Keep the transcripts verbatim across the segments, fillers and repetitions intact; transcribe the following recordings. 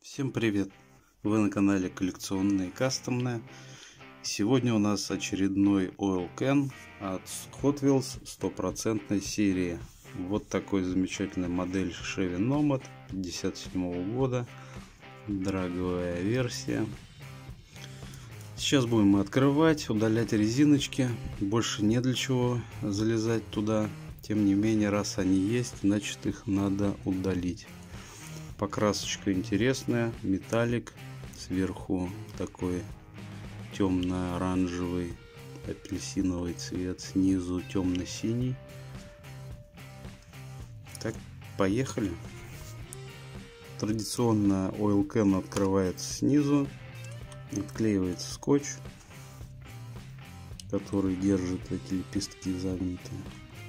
Всем привет! Вы на канале Коллекционное и Кастомное. Сегодня у нас очередной Oil Can от Hot Wheels стопроцентной серии. Вот такой замечательная модель Chevy Nomad пятьдесят седьмого года. Драговая версия. Сейчас будем открывать, удалять резиночки. Больше не для чего залезать туда. Тем не менее, раз они есть, значит их надо удалить. Покрасочка интересная, металлик, сверху такой темно-оранжевый, апельсиновый цвет, снизу темно-синий. Так, поехали. Традиционно Oil Can открывается снизу, отклеивается скотч, который держит эти лепестки загнутые.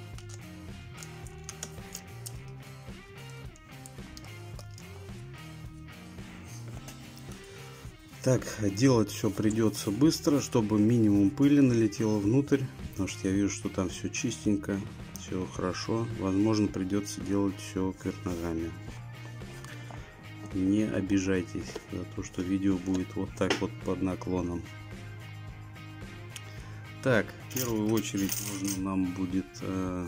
Так, делать все придется быстро, чтобы минимум пыли налетело внутрь, потому что я вижу, что там все чистенько, все хорошо. Возможно, придется делать все кверх ногами. Не обижайтесь за то, что видео будет вот так вот под наклоном. Так, в первую очередь нужно нам будет э,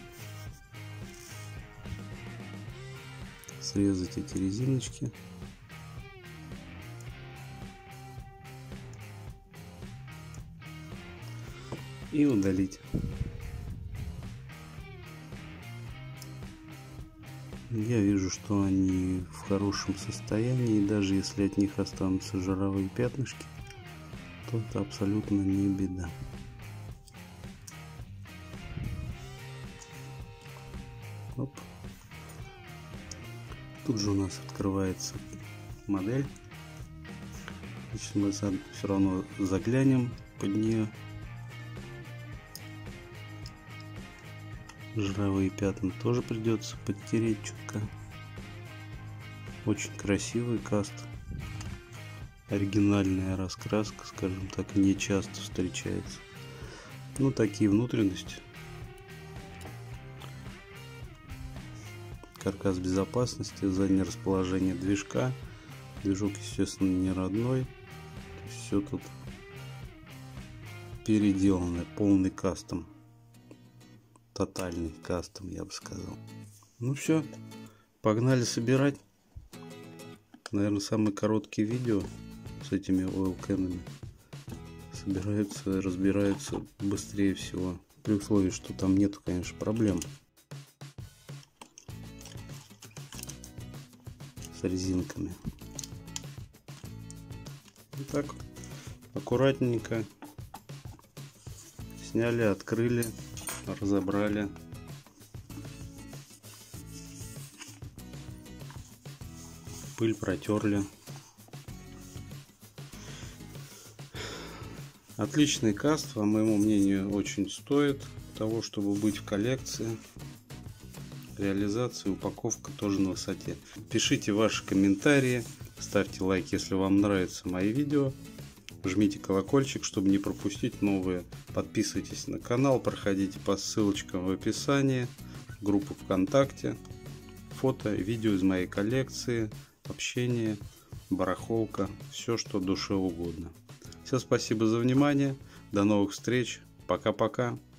срезать эти резиночки. И удалить. Я вижу, что они в хорошем состоянии, и даже если от них останутся жировые пятнышки, то это абсолютно не беда. Оп. Тут же у нас открывается модель. Значит, мы все равно заглянем под нее. Жировые пятна тоже придется подтереть чутка. Очень красивый каст. Оригинальная раскраска, скажем так, не часто встречается. Ну, такие внутренности. Каркас безопасности, заднее расположение движка. Движок, естественно, не родной. Все тут переделано, полный кастом. Тотальный кастом, я бы сказал. Ну все, погнали собирать. Наверное, самые короткие видео с этими Oil Can'ами собираются, разбираются быстрее всего. При условии, что там нету, конечно, проблем с резинками. Вот так, аккуратненько сняли, открыли, разобрали. Пыль протерли. Отличный каст, по моему мнению, очень стоит того, чтобы быть в коллекции. Реализация, упаковка тоже на высоте. Пишите ваши комментарии, ставьте лайк, если вам нравятся мои видео. Жмите колокольчик, чтобы не пропустить новые. Подписывайтесь на канал, проходите по ссылочкам в описании, группу ВКонтакте, фото, видео из моей коллекции, общение, барахолка, все, что душе угодно. Все, спасибо за внимание, до новых встреч, пока-пока.